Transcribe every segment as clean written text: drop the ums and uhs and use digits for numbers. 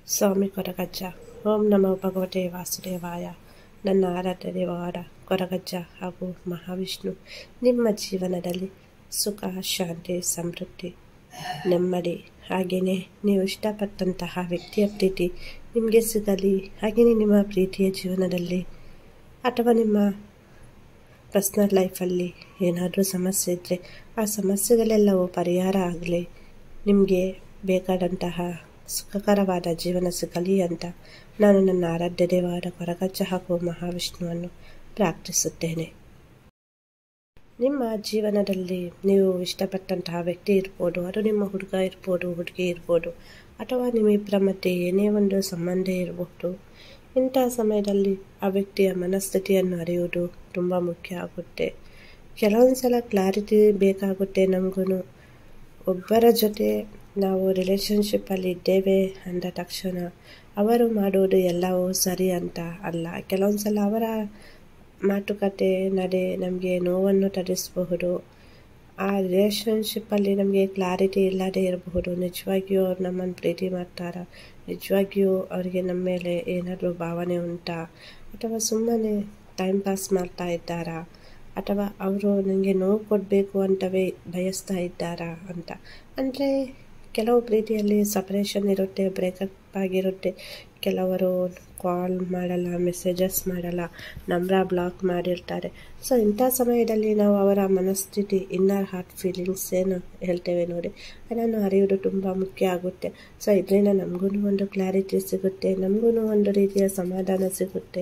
ಸ್ವಾಮಿ ಕೊರಗಜ್ಜ. ಓಂ ನಮೋ ಭಗವತೆ ವಾಸುದೇವಾಯ. ನನ್ನ ಆರಾಧ್ಯ ದೇವವಾದ ಕೊರಗಜ್ಜ ಹಾಗೂ ಮಹಾವಿಷ್ಣು ನಿಮ್ಮ ಜೀವನದಲ್ಲಿ ಸುಖ, ಶಾಂತಿ, ಸಮೃದ್ಧಿ, ನೆಮ್ಮದಿ, ಹಾಗೆಯೇ ನೀವು ಇಷ್ಟಪಟ್ಟಂತಹ ವ್ಯಕ್ತಿಯ ಪ್ರೀತಿ ನಿಮಗೆ ಸಿಗಲಿ. ಹಾಗೆಯೇ ನಿಮ್ಮ ಪ್ರೀತಿಯ ಜೀವನದಲ್ಲಿ ಅಥವಾ ನಿಮ್ಮ ಪರ್ಸ್ನಲ್ ಲೈಫಲ್ಲಿ ಏನಾದರೂ ಸಮಸ್ಯೆ ಇದ್ದರೆ ಆ ಸಮಸ್ಯೆಗಳೆಲ್ಲವೂ ಪರಿಹಾರ ಆಗಲಿ. ನಿಮಗೆ ಬೇಕಾದಂತಹ ಸುಖಕರವಾದ ಜೀವನ ಸಿಗಲಿ ಅಂತ ನಾನು ನನ್ನ ಆರಾಧ್ಯ ದೇವರ ಕೊರಗಜ್ಜ ಹಾಗೂ ಮಹಾವಿಷ್ಣುವನ್ನು ಪ್ರಾರ್ಥಿಸುತ್ತೇನೆ. ನಿಮ್ಮ ಜೀವನದಲ್ಲಿ ನೀವು ಇಷ್ಟಪಟ್ಟಂತಹ ವ್ಯಕ್ತಿ ಇರ್ಬೋದು, ಅದು ನಿಮ್ಮ ಹುಡುಗ ಇರ್ಬೋದು, ಹುಡುಗಿ ಇರ್ಬೋದು, ಅಥವಾ ನಿಮ್ಮಿಬ್ಬರ ಮಧ್ಯೆ ಏನೇ ಒಂದು ಸಂಬಂಧ ಇರಬಹುದು. ಇಂತಹ ಸಮಯದಲ್ಲಿ ಆ ವ್ಯಕ್ತಿಯ ಮನಸ್ಥಿತಿಯನ್ನು ಅರಿಯುವುದು ತುಂಬ ಮುಖ್ಯ ಆಗುತ್ತೆ. ಕೆಲವೊಂದು ಸಲ ಕ್ಲಾರಿಟಿ ಬೇಕಾಗುತ್ತೆ ನಮಗೂ. ಒಬ್ಬರ ಜೊತೆ ನಾವು ರಿಲೇಷನ್ಶಿಪ್ಪಲ್ಲಿ ಇದ್ದೇವೆ ಅಂದ ತಕ್ಷಣ ಅವರು ಮಾಡೋದು ಎಲ್ಲವೂ ಸರಿ ಅಂತ ಅಲ್ಲ. ಕೆಲವೊಂದು ಸಲ ಅವರ ಮಾತುಕತೆ ನಡೆ ನಮಗೆ ನೋವನ್ನು ತರಿಸಬಹುದು. ಆ ರಿಲೇಷನ್ಶಿಪ್ಪಲ್ಲಿ ನಮಗೆ ಕ್ಲಾರಿಟಿ ಇಲ್ಲದೆ ಇರಬಹುದು. ನಿಜವಾಗಿಯೂ ಅವ್ರು ನಮ್ಮನ್ನು ಪ್ರೀತಿ ಮಾಡ್ತಾರಾ, ನಿಜವಾಗಿಯೂ ಅವರಿಗೆ ನಮ್ಮ ಮೇಲೆ ಏನಾದರೂ ಭಾವನೆ ಉಂಟಾ, ಅಥವಾ ಸುಮ್ಮನೆ ಟೈಮ್ ಪಾಸ್ ಮಾಡ್ತಾ ಇದ್ದಾರಾ, ಅಥವಾ ಅವರು ನನಗೆ ನೋವು ಕೊಡಬೇಕು ಅಂತವೇ ಬಯಸ್ತಾ ಇದ್ದಾರಾ ಅಂತ. ಅಂದರೆ ಕೆಲವು ಪ್ರೀತಿಯಲ್ಲಿ ಸಪರೇಷನ್ ಇರುತ್ತೆ, ಬ್ರೇಕಪ್ ಆಗಿರುತ್ತೆ. ಕೆಲವರು ಕಾಲ್ ಮಾಡಲ್ಲ, ಮೆಸೇಜಸ್ ಮಾಡಲ್ಲ, ನಂಬರ್ ಬ್ಲಾಕ್ ಮಾಡಿರ್ತಾರೆ. ಸೊ ಇಂಥ ಸಮಯದಲ್ಲಿ ನಾವು ಅವರ ಮನಸ್ಥಿತಿ, ಇನ್ನರ್ ಹಾರ್ಟ್ ಫೀಲಿಂಗ್ಸ್ ಏನು ಹೇಳ್ತೇವೆ ನೋಡಿ, ಅದನ್ನು ಅರಿಯೋದು ತುಂಬ ಮುಖ್ಯ ಆಗುತ್ತೆ. ಸೊ ಇದರಿಂದ ನಮಗೂ ಒಂದು ಕ್ಲಾರಿಟಿ ಸಿಗುತ್ತೆ, ನಮಗೂ ಒಂದು ರೀತಿಯ ಸಮಾಧಾನ ಸಿಗುತ್ತೆ.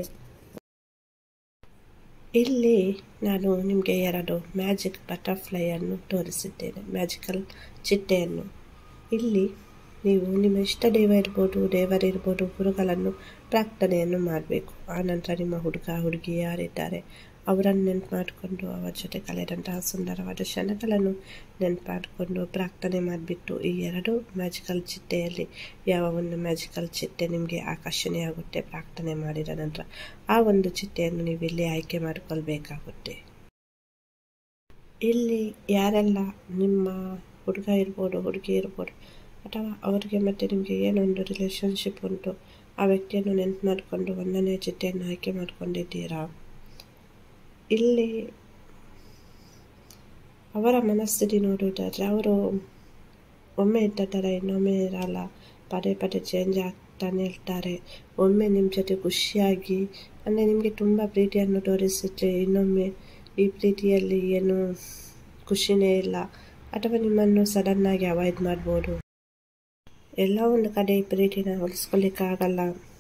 ಇಲ್ಲಿ ನಾನು ನಿಮಗೆ ಎರಡು ಮ್ಯಾಜಿಕ್ ಬಟರ್ಫ್ಲೈಯನ್ನು ತೋರಿಸಿದ್ದೇನೆ, ಮ್ಯಾಜಿಕಲ್ ಚಿಟ್ಟೆಯನ್ನು. ಇಲ್ಲಿ ನೀವು ನಿಮ್ಮ ಇಷ್ಟ ದೇವರಿರ್ಬೋದು, ಗುರುಗಳನ್ನು ಪ್ರಾರ್ಥನೆಯನ್ನು ಮಾಡಬೇಕು. ಆನಂತರ ನಿಮ್ಮ ಹುಡುಗ ಹುಡುಗಿ ಯಾರಿದ್ದಾರೆ ಅವರನ್ನು ನೆನಪು ಮಾಡಿಕೊಂಡು ಅವರ ಜೊತೆ ಕಳೆದಂತಹ ಸುಂದರವಾದ ಕ್ಷಣಗಳನ್ನು ನೆನಪು ಮಾಡಿಕೊಂಡು ಪ್ರಾರ್ಥನೆ ಮಾಡಿಬಿಟ್ಟು ಈ ಎರಡು ಮ್ಯಾಜಿಕಲ್ ಚಿಟ್ಟೆಯಲ್ಲಿ ಯಾವ ಒಂದು ಮ್ಯಾಜಿಕಲ್ ಚಿಟ್ಟೆ ನಿಮಗೆ ಆಕರ್ಷಣೆ ಆಗುತ್ತೆ ಪ್ರಾರ್ಥನೆ ಮಾಡಿದ ನಂತರ ಆ ಒಂದು ಚಿಟ್ಟೆಯನ್ನು ನೀವು ಇಲ್ಲಿ ಆಯ್ಕೆ ಮಾಡಿಕೊಳ್ಬೇಕಾಗುತ್ತೆ. ಇಲ್ಲಿ ಯಾರೆಲ್ಲ ನಿಮ್ಮ ಹುಡುಗ ಇರ್ಬೋದು, ಹುಡುಗಿ ಇರ್ಬೋದು, ಅಥವಾ ಅವರಿಗೆ ಮತ್ತು ನಿಮಗೆ ಏನೊಂದು ರಿಲೇಷನ್ಶಿಪ್ ಉಂಟು ಆ ವ್ಯಕ್ತಿಯನ್ನು ನೆನಪು ಮಾಡಿಕೊಂಡು ಒಂದನೇ ಚಿಟ್ಟೆಯನ್ನು ಆಯ್ಕೆ ಮಾಡಿಕೊಂಡಿದ್ದೀರಾ. ಇಲ್ಲಿ ಅವರ ಮನಸ್ಥಿತಿ ನೋಡುವುದಾದರೆ ಅವರು ಒಮ್ಮೆ ಇದ್ದ ಥರ ಇನ್ನೊಮ್ಮೆ ಇರಲ್ಲ, ಪದೇ ಪದೇ ಚೇಂಜ್ ಆಗ್ತಾನೆ ಇರ್ತಾರೆ. ಒಮ್ಮೆ ನಿಮ್ಮ ಜೊತೆ ಖುಷಿಯಾಗಿ ಅಂದರೆ ನಿಮಗೆ ತುಂಬ ಪ್ರೀತಿಯನ್ನು ತೋರಿಸಿದ್ರೆ ಇನ್ನೊಮ್ಮೆ ಈ ಪ್ರೀತಿಯಲ್ಲಿ ಏನು ಖುಷಿನೇ ಇಲ್ಲ, ಅಥವಾ ನಿಮ್ಮನ್ನು ಸಡನ್ನಾಗಿ ಅವಾಯ್ಡ್ ಮಾಡ್ಬೋದು. ಎಲ್ಲ ಒಂದು ಕಡೆ ಈ ಪ್ರೀತಿನ ಉಳಿಸ್ಕೊಳ್ಳಿಕ್ಕಾಗಲ್ಲ,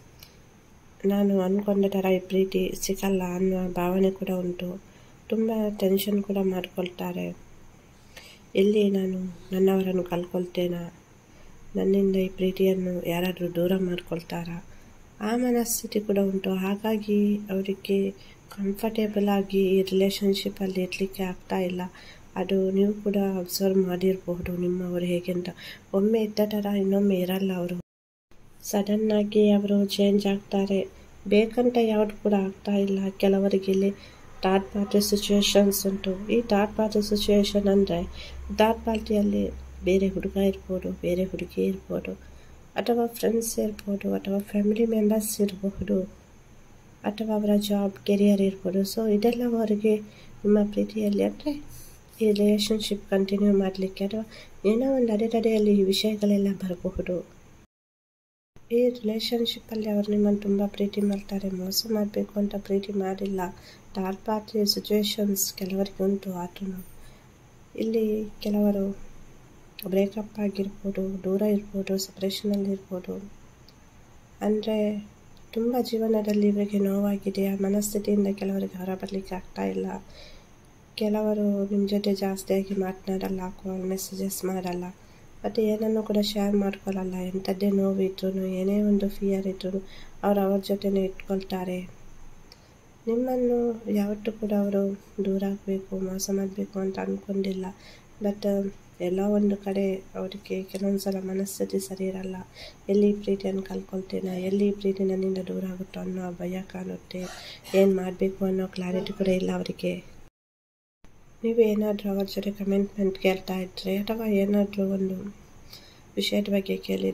ನಾನು ಅಂದ್ಕೊಂಡ ಥರ ಈ ಪ್ರೀತಿ ಸಿಗಲ್ಲ ಅನ್ನೋ ಭಾವನೆ ಕೂಡ ಉಂಟು. ತುಂಬ ಟೆನ್ಷನ್ ಕೂಡ ಮಾಡ್ಕೊಳ್ತಾರೆ. ಇಲ್ಲಿ ನಾನು ನನ್ನವರನ್ನು ಕಳ್ಕೊಳ್ತೇನಾ, ನನ್ನಿಂದ ಈ ಪ್ರೀತಿಯನ್ನು ಯಾರಾದರೂ ದೂರ ಮಾಡ್ಕೊಳ್ತಾರಾ, ಆ ಮನಸ್ಥಿತಿ ಕೂಡ ಉಂಟು. ಹಾಗಾಗಿ ಅವರಿಗೆ ಕಂಫರ್ಟೇಬಲ್ ಆಗಿ ಈ ರಿಲೇಷನ್ಶಿಪ್ಪಲ್ಲಿ ಇರಲಿಕ್ಕೆ ಆಗ್ತಾ ಇಲ್ಲ. ಅದು ನೀವು ಕೂಡ ಅಬ್ಸರ್ವ್ ಮಾಡಿರಬಹುದು ನಿಮ್ಮವರು ಹೇಗೆ ಅಂತ. ಒಮ್ಮೆ ಇದ್ದ ಥರ ಇನ್ನೊಮ್ಮೆ ಇರಲ್ಲ, ಅವರು ಸಡನ್ನಾಗಿ ಅವರು ಚೇಂಜ್ ಆಗ್ತಾರೆ. ಬೇಕಂತ ಯಾವುದು ಕೂಡ ಆಗ್ತಾ ಇಲ್ಲ. ಕೆಲವರಿಗೆ ಇಲ್ಲಿ ಥರ್ಡ್ ಪಾರ್ಟಿ ಸಿಚುವೇಶನ್ಸ್ ಉಂಟು. ಈ ಥರ್ಡ್ ಪಾರ್ಟಿ ಸಿಚುವೇಶನ್ ಅಂದರೆ ಥರ್ಡ್ ಪಾರ್ಟಿಯಲ್ಲಿ ಬೇರೆ ಹುಡುಗ ಇರ್ಬೋದು, ಬೇರೆ ಹುಡುಗಿ ಇರ್ಬೋದು, ಅಥವಾ ಫ್ರೆಂಡ್ಸ್ ಇರ್ಬೋದು, ಅಥವಾ ಫ್ಯಾಮಿಲಿ ಮೆಂಬರ್ಸ್ ಇರಬಹುದು, ಅಥವಾ ಅವರ ಜಾಬ್ ಕೆರಿಯರ್ ಇರ್ಬೋದು. ಸೊ ಇದೆಲ್ಲ ಅವರಿಗೆ ನಿಮ್ಮ ಪ್ರೀತಿಯಲ್ಲಿ ಅಂದರೆ ಈ ರಿಲೇಷನ್ಶಿಪ್ ಕಂಟಿನ್ಯೂ ಮಾಡಲಿಕ್ಕೆ ಅಥವಾ ಏನೋ ಒಂದು ಅಡೆತಡೆಯಲ್ಲಿ ಈ ವಿಷಯಗಳೆಲ್ಲ ಬರಬಹುದು. ಈ ರಿಲೇಷನ್ಶಿಪ್ಪಲ್ಲಿ ಅವರು ನಿಮ್ಮನ್ನು ತುಂಬ ಪ್ರೀತಿ ಮಾಡ್ತಾರೆ, ಮೋಸ ಮಾಡಬೇಕು ಅಂತ ಪ್ರೀತಿ ಮಾಡಿಲ್ಲ. ಥರ್ಡ್ ಪಾರ್ಟಿ ಸಿಚುವೇಶನ್ಸ್ ಕೆಲವರಿಗೆ ಉಂಟು. ಆದ್ರೂ ಇಲ್ಲಿ ಕೆಲವರು ಬ್ರೇಕಪ್ ಆಗಿರ್ಬೋದು, ದೂರ ಇರ್ಬೋದು, ಸಪ್ರೇಷನಲ್ಲಿ ಇರ್ಬೋದು. ಅಂದರೆ ತುಂಬ ಜೀವನದಲ್ಲಿ ಇವರಿಗೆ ನೋವಾಗಿದೆ. ಆ ಮನಸ್ಥಿತಿಯಿಂದ ಕೆಲವರಿಗೆ ಹೊರಬರಲಿಕ್ಕೆ ಆಗ್ತಾ ಇಲ್ಲ. ಕೆಲವರು ನಿಮ್ಮ ಜೊತೆ ಜಾಸ್ತಿಯಾಗಿ ಮಾತನಾಡಲ್ಲ, ಕಾಲ್ ಮೆಸೇಜಸ್ ಮಾಡಲ್ಲ, ಮತ್ತು ಏನನ್ನು ಕೂಡ ಶೇರ್ ಮಾಡ್ಕೊಳ್ಳಲ್ಲ. ಎಂಥದ್ದೇ ನೋವಿದ್ರೂ ಏನೇ ಒಂದು ಫಿಯರ್ ಇದ್ರೂ ಅವ್ರ ಜೊತೆನೇ ಇಟ್ಕೊಳ್ತಾರೆ. ನಿಮ್ಮನ್ನು ಯಾವತ್ತೂ ಕೂಡ ಅವರು ದೂರ ಆಗಬೇಕು, ಮೋಸ ಮಾಡಬೇಕು ಅಂತ ಅಂದ್ಕೊಂಡಿಲ್ಲ. ಬಟ್ ಎಲ್ಲ ಒಂದು ಕಡೆ ಅವರಿಗೆ ಕೆಲವೊಂದು ಸಲ ಮನಸ್ಥಿತಿ ಸರಿ ಇರಲ್ಲ. ಎಲ್ಲಿ ಪ್ರೀತಿಯನ್ನು ಕಳ್ಕೊಳ್ತೇನೆ, ಎಲ್ಲಿ ಪ್ರೀತಿ ನನ್ನಿಂದ ದೂರ ಆಗುತ್ತೋ ಅನ್ನೋ ಭಯ ಕಾಣುತ್ತೆ. ಏನು ಮಾಡಬೇಕು ಅನ್ನೋ ಕ್ಲಾರಿಟಿ ಕೂಡ ಇಲ್ಲ ಅವರಿಗೆ. ನೀವು ಏನಾದರೂ ಅವ್ರ ಜೊತೆ ಕಮಿಟ್ಮೆಂಟ್ ಕೇಳ್ತಾ ಇದ್ದರೆ ಅಥವಾ ಏನಾದರೂ ಒಂದು ವಿಷಯದ ಬಗ್ಗೆ ಕೇಳಿದರೆ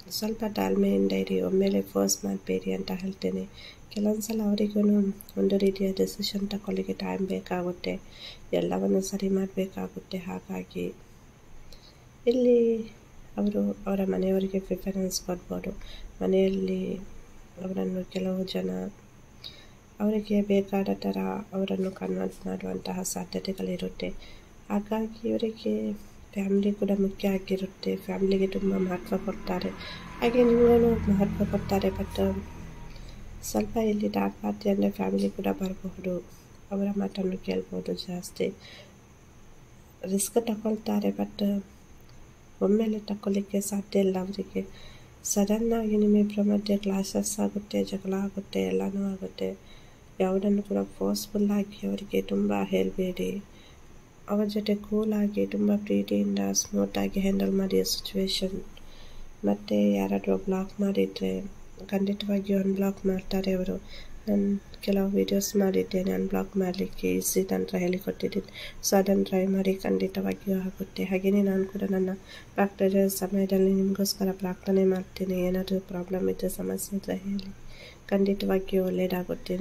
ಸ್ವಲ್ಪ ತಾಳ್ಮೆಯಿಂದ ಇರಿ, ಒಮ್ಮೆಲೆ ಫೋರ್ಸ್ ಮಾಡಬೇಡಿ ಅಂತ ಹೇಳ್ತೇನೆ. ಕೆಲವೊಂದು ಸಲ ಅವರಿಗೂ ಒಂದು ರೀತಿಯ ಡೆಸಿಷನ್ ತಗೊಳ್ಳಿಕ್ಕೆ ಟೈಮ್ ಬೇಕಾಗುತ್ತೆ, ಎಲ್ಲವನ್ನು ಸರಿ ಮಾಡಬೇಕಾಗುತ್ತೆ. ಹಾಗಾಗಿ ಇಲ್ಲಿ ಅವರು ಅವರ ಮನೆಯವರಿಗೆ ಪ್ರಿಫರೆನ್ಸ್ ಕೊಡ್ಬೋದು. ಮನೆಯಲ್ಲಿ ಅವರನ್ನು ಕೆಲವು ಜನ ಅವರಿಗೆ ಬೇಕಾದ ಥರ ಅವರನ್ನು ಕನ್ವಿನ್ಸ್ ಮಾಡುವಂತಹ ಸಾಧ್ಯತೆಗಳಿರುತ್ತೆ. ಹಾಗಾಗಿ ಇವರಿಗೆ ಫ್ಯಾಮಿಲಿ ಕೂಡ ಮುಖ್ಯ ಆಗಿರುತ್ತೆ, ಫ್ಯಾಮಿಲಿಗೆ ತುಂಬ ಮಹತ್ವ ಕೊಡ್ತಾರೆ, ಹಾಗೆ ನಿಮಗೂ ಮಹತ್ವ ಕೊಡ್ತಾರೆ. ಬಟ್ ಸ್ವಲ್ಪ ಇಲ್ಲಿ ಥರ್ಡ್ ಪಾರ್ಟಿ ಅಂದರೆ ಫ್ಯಾಮಿಲಿ ಕೂಡ ಬರಬಹುದು, ಅವರ ಮಾತನ್ನು ಕೇಳ್ಬೋದು, ಜಾಸ್ತಿ ರಿಸ್ಕ್ ತಗೊಳ್ತಾರೆ. ಬಟ್ ಒಮ್ಮೆಲೆ ತಗೊಳ್ಳಿಕ್ಕೆ ಸಾಧ್ಯ ಇಲ್ಲ ಅವರಿಗೆ. ಸಡನ್ನಾಗಿ ನಿಮ್ಮಿಬ್ಬರ ಮಧ್ಯೆ ಕ್ಲಾಸಸ್ ಆಗುತ್ತೆ, ಜಗಳ ಆಗುತ್ತೆ, ಎಲ್ಲನೂ ಆಗುತ್ತೆ. ಯಾವುದನ್ನು ಕೂಡ ಫೋರ್ಸ್ಫುಲ್ಲಾಗಿ ಅವರಿಗೆ ತುಂಬ ಹೇಳಬೇಡಿ. ಅವರ ಜೊತೆ ಕೂಲಾಗಿ ತುಂಬ ಪ್ರೀತಿಯಿಂದ ಸ್ಮೂತಾಗಿ ಹ್ಯಾಂಡಲ್ ಮಾಡಿ ಸಿಚುವೇಶನ್. ಮತ್ತು ಯಾರಾದರೂ ಬ್ಲಾಕ್ ಮಾಡಿದರೆ ಖಂಡಿತವಾಗಿಯೂ ಅನ್ಬ್ಲಾಕ್ ಮಾಡ್ತಾರೆ ಅವರು. ನಾನು ಕೆಲವು ವೀಡಿಯೋಸ್ ಮಾಡಿದ್ದೇನೆ ಅನ್ಬ್ಲಾಕ್ ಮಾಡಲಿಕ್ಕೆ ಈಸಿ ತಂತ್ರ ಹೇಳಿಕೊಟ್ಟಿದ್ದೀನಿ. ಸೊ ಅದನ್ನು ಟ್ರೈ ಮಾಡಿ, ಖಂಡಿತವಾಗಿಯೂ ಆಗುತ್ತೆ. ಹಾಗೆಯೇ ನಾನು ಕೂಡ ನನ್ನ ಪ್ರಾಕ್ಟೀಸ್ ಸಮಯದಲ್ಲಿ ನಿಮಗೋಸ್ಕರ ಪ್ರಾರ್ಥನೆ ಮಾಡ್ತೀನಿ. ಏನಾದರೂ ಪ್ರಾಬ್ಲಮ್ ಇದ್ದರೆ, ಸಮಸ್ಯೆ ಇದ್ದರೆ ಹೇಳಿ, ಖಂಡಿತವಾಗಿಯೂ ಒಳ್ಳೆಯದಾಗುತ್ತೆ.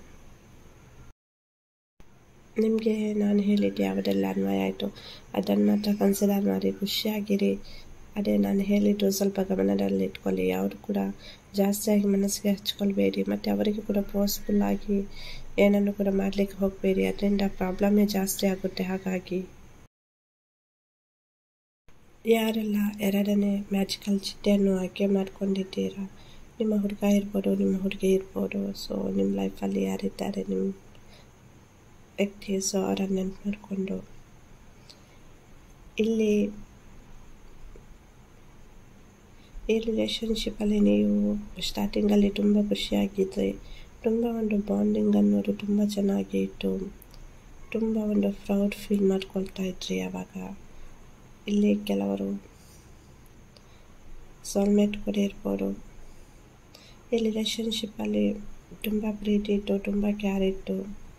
ನಿಮಗೆ ನಾನು ಹೇಳಿದ್ದು ಯಾವುದೆಲ್ಲ ಅನ್ವಯ ಆಯಿತು ಅದನ್ನು ಮಾತ್ರ ಕನ್ಸಿಡರ್ ಮಾಡಿ ಖುಷಿಯಾಗಿರಿ. ಅದೇ ನಾನು ಹೇಳಿದ್ದು ಸ್ವಲ್ಪ ಗಮನದಲ್ಲಿ ಇಟ್ಕೊಳ್ಳಿ. ಯಾವುದು ಕೂಡ ಜಾಸ್ತಿಯಾಗಿ ಮನಸ್ಸಿಗೆ ಹಚ್ಕೊಳ್ಬೇಡಿ, ಮತ್ತು ಅವರಿಗೆ ಕೂಡ ಫೋರ್ಸ್ಫುಲ್ಲಾಗಿ ಏನನ್ನು ಕೂಡ ಮಾಡಲಿಕ್ಕೆ ಹೋಗಬೇಡಿ, ಅದರಿಂದ ಪ್ರಾಬ್ಲಮ್ಮೇ ಜಾಸ್ತಿ ಆಗುತ್ತೆ. ಹಾಗಾಗಿ ಯಾರೆಲ್ಲ ಎರಡನೇ ಮ್ಯಾಜಿಕಲ್ ಚಿಟ್ಟೆಯನ್ನು ಆಯ್ಕೆ ಮಾಡ್ಕೊಂಡಿದ್ದೀರಾ, ನಿಮ್ಮ ಹುಡುಗ ಇರ್ಬೋದು, ನಿಮ್ಮ ಹುಡುಗಿ ಇರ್ಬೋದು, ಸೊ ನಿಮ್ಮ ಲೈಫಲ್ಲಿ ಯಾರಿದ್ದಾರೆ ನಿಮ್ಮ ವ್ಯಕ್ತಿ, ಸೊ ಅವರನ್ನು ನೆನಪು ಮಾಡಿಕೊಂಡು ಇಲ್ಲಿ ಈ ರಿಲೇಷನ್ಶಿಪ್ಪಲ್ಲಿ ನೀವು ಸ್ಟಾರ್ಟಿಂಗಲ್ಲಿ ತುಂಬ ಖುಷಿಯಾಗಿದ್ದರೆ, ತುಂಬ ಒಂದು ಬಾಂಡಿಂಗ್ ಅನ್ನೋದು ತುಂಬ ಚೆನ್ನಾಗಿ ಇತ್ತು, ತುಂಬ ಒಂದು ಪ್ರೌಡ್ ಫೀಲ್ ಮಾಡ್ಕೊಳ್ತಾ ಇದ್ರಿ. ಆವಾಗ ಇಲ್ಲಿ ಕೆಲವರು ಸೋಲ್ಮೇಟ್ ಕೂಡ ಇರ್ಬೋದು. ಈ ರಿಲೇಷನ್ಶಿಪ್ಪಲ್ಲಿ ತುಂಬ ಪ್ರೀತಿ ಇತ್ತು, ತುಂಬ ಕೇರ್ ಇತ್ತು.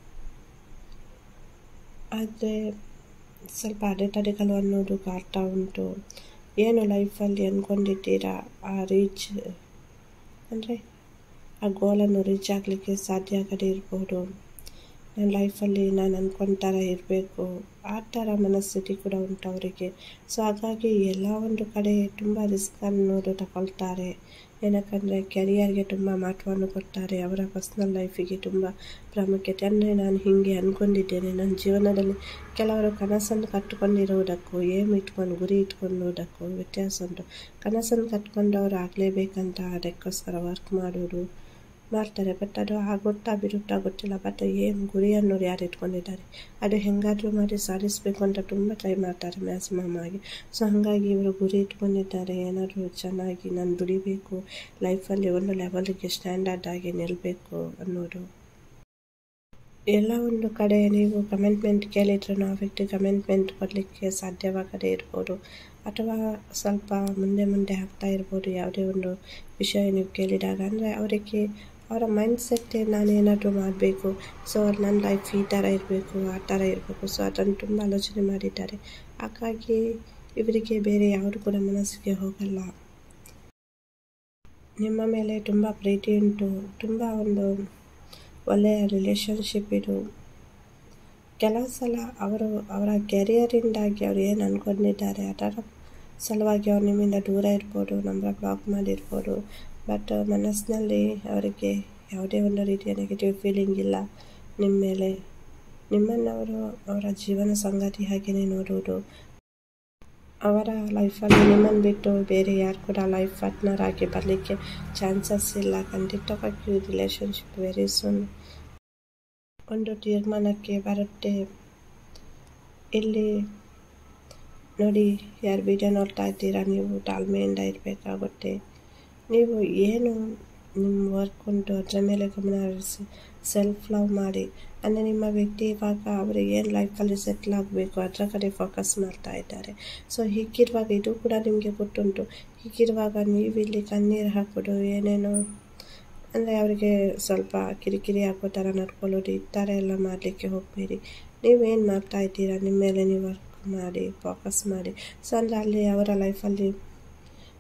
ಆದರೆ ಸ್ವಲ್ಪ ಅಡೆತಡೆಗಳು ಅನ್ನೋದು ಕಾಡ್ತಾ ಉಂಟು. ಏನು ಲೈಫಲ್ಲಿ ಅಂದ್ಕೊಂಡಿದ್ದೀರಾ ಆ ರೀಚ್ ಅಂದರೆ ಆ ಗೋಲನ್ನು ರೀಚ್ ಆಗಲಿಕ್ಕೆ ಸಾಧ್ಯ ಆಗದೇ ಇರ್ಬೋದು. ನನ್ನ ಲೈಫಲ್ಲಿ ನಾನು ಅಂದ್ಕೊಂಡ ಥರ ಇರಬೇಕು, ಆ ಥರ ಮನಸ್ಥಿತಿ ಕೂಡ ಉಂಟು ಅವರಿಗೆ. ಸೊ ಹಾಗಾಗಿ ಎಲ್ಲ ಒಂದು ಕಡೆ ತುಂಬ ರಿಸ್ಕ್ ಅನ್ನೋದು ತಗೊಳ್ತಾರೆ. ಏನಕ್ಕಂದರೆ ಕೆರಿಯರ್ಗೆ ತುಂಬ ಮಹತ್ವವನ್ನು ಕೊಡ್ತಾರೆ, ಅವರ ಪರ್ಸ್ನಲ್ ಲೈಫಿಗೆ ತುಂಬ ಪ್ರಾಮುಖ್ಯತೆ. ಅಂದರೆ ನಾನು ಹೀಗೆ ಅಂದ್ಕೊಂಡಿದ್ದೇನೆ, ನನ್ನ ಜೀವನದಲ್ಲಿ ಕೆಲವರು ಕನಸನ್ನು ಕಟ್ಟಿಕೊಂಡಿರುವುದಕ್ಕೂ ಏಮ್ ಇಟ್ಕೊಂಡು ಗುರಿ ಇಟ್ಕೊಳ್ಳೋದಕ್ಕೂ ವ್ಯತ್ಯಾಸ ಉಂಟು. ಕನಸನ್ನು ಕಟ್ಕೊಂಡವರು ಆಗಲೇಬೇಕಂತ ಅದಕ್ಕೋಸ್ಕರ ವರ್ಕ್ ಮಾಡೋದು ಮಾಡ್ತಾರೆ. ಬಟ್ ಅದು ಆಗುತ್ತಾ ಬಿಡುತ್ತಾ ಗೊತ್ತಿಲ್ಲ. ಬಟ್ ಏನು ಗುರಿ ಅನ್ನೋರು ಯಾರು ಇಟ್ಕೊಂಡಿದ್ದಾರೆ, ಅದು ಹೆಂಗಾದರೂ ಮಾಡಿ ಸಾಧಿಸಬೇಕು ಅಂತ ತುಂಬ ಟ್ರೈ ಮಾಡ್ತಾರೆ ಮ್ಯಾಕ್ಸಿಮಮ್ ಆಗಿ. ಸೊ ಹಾಗಾಗಿ ಇವರು ಗುರಿ ಇಟ್ಕೊಂಡಿದ್ದಾರೆ, ಏನಾದರೂ ಚೆನ್ನಾಗಿ ನಾನು ದುಡಿಬೇಕು, ಲೈಫಲ್ಲಿ ಒಂದು ಲೆವೆಲ್ಗೆ ಸ್ಟ್ಯಾಂಡರ್ಡ್ ಆಗಿ ನಿಲ್ಲಬೇಕು ಅನ್ನೋದು. ಎಲ್ಲ ಒಂದು ಕಡೆ ನೀವು ಕಮಿಟ್ಮೆಂಟ್ ಕೇಳಿದ್ರು ಆ ವ್ಯಕ್ತಿ ಕಮಿಟ್ಮೆಂಟ್ ಕೊಡಲಿಕ್ಕೆ ಸಾಧ್ಯವಾಗದೇ ಇರ್ಬೋದು, ಅಥವಾ ಸ್ವಲ್ಪ ಮುಂದೆ ಆಗ್ತಾ ಇರ್ಬೋದು. ಯಾವುದೇ ಒಂದು ವಿಷಯ ನೀವು ಕೇಳಿದಾಗ ಅಂದರೆ ಅವರಿಗೆ ಅವರ ಮೈಂಡ್ಸೆಟ್ ನಾನೇನಾದರೂ ಮಾಡಬೇಕು, ಸೊ ನನ್ನ ಲೈಫ್ ಈ ಥರ ಇರಬೇಕು, ಆ ಥರ ಇರಬೇಕು. ಸೊ ಅದನ್ನು ತುಂಬ ಆಲೋಚನೆ ಮಾಡಿದ್ದಾರೆ. ಹಾಗಾಗಿ ಇವರಿಗೆ ಬೇರೆ ಯಾವುದು ಕೂಡ ಮನಸ್ಸಿಗೆ ಹೋಗಲ್ಲ. ನಿಮ್ಮ ಮೇಲೆ ತುಂಬ ಪ್ರೀತಿ ಉಂಟು, ತುಂಬ ಒಂದು ಒಳ್ಳೆಯ ರಿಲೇಷನ್ಶಿಪ್ ಇದು. ಕೆಲವು ಸಲ ಅವರ ಕೆರಿಯರಿಂದಾಗಿ ಅವರು ಏನು ಅಂದ್ಕೊಂಡಿದ್ದಾರೆ ಅದರ ಸಲುವಾಗಿ ಅವ್ರು ನಿಮ್ಮಿಂದ ದೂರ ಇರ್ಬೋದು, ನಂಬರ್ ಬ್ಲಾಕ್ ಮಾಡಿರ್ಬೋದು. ಬಟ್ ಮನಸ್ಸಿನಲ್ಲಿ ಅವರಿಗೆ ಯಾವುದೇ ಒಂದು ರೀತಿಯ ನೆಗೆಟಿವ್ ಫೀಲಿಂಗ್ ಇಲ್ಲ ನಿಮ್ಮ ಮೇಲೆ. ನಿಮ್ಮನ್ನು ಅವರ ಜೀವನ ಸಂಗಾತಿ ಹಾಗೆಯೇ ನೋಡುವುದು. ಅವರ ಲೈಫಲ್ಲಿ ನಿಮ್ಮನ್ನು ಬಿಟ್ಟು ಬೇರೆ ಯಾರು ಕೂಡ ಲೈಫ್ ಪಾರ್ಟ್ನರ್ ಆಗಿ ಬರಲಿಕ್ಕೆ ಚಾನ್ಸಸ್ ಇಲ್ಲ. ಖಂಡಿತವಾಗಿಯೂ ರಿಲೇಷನ್ಶಿಪ್ ವೆರಿ ಸೂನ್ ಒಂದು ತೀರ್ಮಾನಕ್ಕೆ ಬರುತ್ತೆ. ಇಲ್ಲಿ ನೋಡಿ, ಯಾರು ವಿಡಿಯೋ ನೋಡ್ತಾ ಇದ್ದೀರಾ, ನೀವು ತಾಳ್ಮೆಯಿಂದ ಇರಬೇಕಾಗುತ್ತೆ. ನೀವು ಏನು ನಿಮ್ಮ ವರ್ಕ್ ಉಂಟು ಅದರ ಮೇಲೆ ಗಮನ ಹರಿಸಿ ಸೆಲ್ಫ್ ಲವ್ ಮಾಡಿ. ಅಂದರೆ ನಿಮ್ಮ ವ್ಯಕ್ತಿ ಇವಾಗ ಅವರಿಗೆ ಏನು ಲೈಫಲ್ಲಿ ಸೆಟ್ಲ್ ಆಗಬೇಕು ಅದರ ಕಡೆ ಫೋಕಸ್ ಮಾಡ್ತಾ ಇದ್ದಾರೆ. ಸೊ ಹೀಗಿರುವಾಗ ಇದು ಕೂಡ ನಿಮಗೆ ಗೊತ್ತುಂಟು. ಹೀಗಿರುವಾಗ ನೀವು ಇಲ್ಲಿ ಕಣ್ಣೀರು ಹಾಕೋದು, ಏನೇನೋ ಅಂದರೆ ಅವರಿಗೆ ಸ್ವಲ್ಪ ಕಿರಿಕಿರಿ ಆಗೋ ಥರ ನಡ್ಕೊಳ್ಳೋದು, ಈ ಥರ ಎಲ್ಲ ಮಾಡಲಿಕ್ಕೆ ಹೋಗಬೇಡಿ. ನೀವೇನು ಮಾಡ್ತಾ ಇದ್ದೀರಾ, ನಿಮ್ಮ ಮೇಲೆ ನೀವು ವರ್ಕ್ ಮಾಡಿ, ಫೋಕಸ್ ಮಾಡಿ. ಸೊ ಅಂದರೆ ಅಲ್ಲಿ ಅವರ ಲೈಫಲ್ಲಿ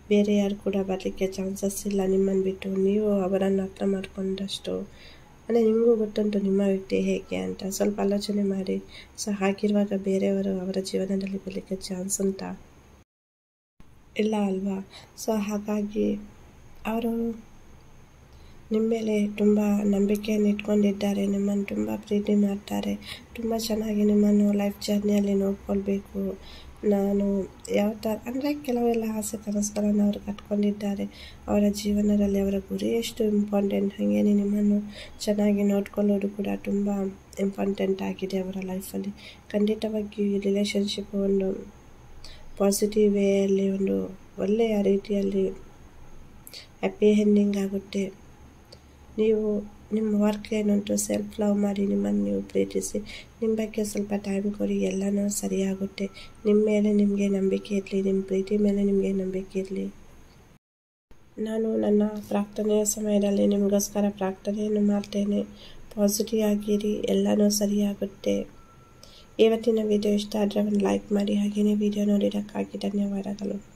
ಬೇರೆ ಯಾರು ಕೂಡ ಬರಲಿಕ್ಕೆ ಚಾನ್ಸಸ್ ಇಲ್ಲ ನಿಮ್ಮನ್ನು ಬಿಟ್ಟು. ನೀವು ಅವರನ್ನು ಅರ್ಥ ಮಾಡ್ಕೊಂಡಷ್ಟು ಅಂದರೆ ನಿಮಗೂ ಗೊತ್ತುಂಟು ನಿಮ್ಮ ವ್ಯಕ್ತಿ ಹೇಗೆ ಅಂತ. ಸ್ವಲ್ಪ ಆಲೋಚನೆ ಮಾಡಿ. ಸೊ ಹಾಗಿರುವಾಗ ಬೇರೆಯವರು ಅವರ ಜೀವನದಲ್ಲಿ ಬರಲಿಕ್ಕೆ ಚಾನ್ಸ್ ಉಂಟಾ? ಇಲ್ಲ ಅಲ್ವಾ? ಸೊ ಹಾಗಾಗಿ ಅವರು ನಿಮ್ಮ ಮೇಲೆ ತುಂಬ ನಂಬಿಕೆಯನ್ನು ಇಟ್ಕೊಂಡಿದ್ದಾರೆ, ನಿಮ್ಮನ್ನು ತುಂಬ ಪ್ರೀತಿ ಮಾಡ್ತಾರೆ, ತುಂಬ ಚೆನ್ನಾಗಿ ನಿಮ್ಮನ್ನು ಲೈಫ್ ಜರ್ನಿಯಲ್ಲಿ ನೋಡ್ಕೊಳ್ಬೇಕು. ನಾನು ಯಾವ ಥರ ಅಂದರೆ ಕೆಲವೆಲ್ಲ ಆಸೆ ಕನಸುಗಳನ್ನು ಅವರು ಕಟ್ಕೊಂಡಿದ್ದಾರೆ. ಅವರ ಜೀವನದಲ್ಲಿ ಅವರ ಗುರಿ ಎಷ್ಟು ಇಂಪಾರ್ಟೆಂಟ್, ಹಾಗೇ ನಿಮ್ಮನ್ನು ಚೆನ್ನಾಗಿ ನೋಡ್ಕೊಳ್ಳೋದು ಕೂಡ ತುಂಬ ಇಂಪಾರ್ಟೆಂಟ್ ಆಗಿದೆ ಅವರ ಲೈಫಲ್ಲಿ. ಖಂಡಿತವಾಗಿಯೂ ಈ ರಿಲೇಷನ್ಶಿಪ್ ಒಂದು ಪಾಸಿಟಿವ್ ವೇಯಲ್ಲಿ ಒಂದು ಒಳ್ಳೆಯ ರೀತಿಯಲ್ಲಿ ಹ್ಯಾಪಿ ಎಂಡಿಂಗ್ ಆಗುತ್ತೆ. ನೀವು ನಿಮ್ಮ ವರ್ಕ್ ಏನುಂಟು ಸೆಲ್ಫ್ ಲವ್ ಮಾಡಿ, ನಿಮ್ಮನ್ನು ನೀವು ಪ್ರೀತಿಸಿ, ನಿಮ್ಮ ಬಗ್ಗೆ ಸ್ವಲ್ಪ ಟೈಮ್ ಕೊಡಿ, ಎಲ್ಲನೂ ಸರಿಯಾಗುತ್ತೆ. ನಿಮ್ಮ ಮೇಲೆ ನಿಮಗೆ ನಂಬಿಕೆ ಇರಲಿ, ನಿಮ್ಮ ಪ್ರೀತಿ ಮೇಲೆ ನಿಮಗೆ ನಂಬಿಕೆ ಇರಲಿ. ನಾನು ನನ್ನ ಪ್ರಾರ್ಥನೆಯ ಸಮಯದಲ್ಲಿ ನಿಮಗೋಸ್ಕರ ಪ್ರಾರ್ಥನೆಯನ್ನು ಮಾಡ್ತೇನೆ. ಪಾಸಿಟಿವ್ ಆಗಿರಿ, ಎಲ್ಲನೂ ಸರಿಯಾಗುತ್ತೆ. ಇವತ್ತಿನ ವಿಡಿಯೋ ಇಷ್ಟ ಆದರೆ ಒಂದು ಲೈಕ್ ಮಾಡಿ, ಹಾಗೆಯೇ ವಿಡಿಯೋ ನೋಡಿದ್ದಕ್ಕಾಗಿ ಧನ್ಯವಾದಗಳು.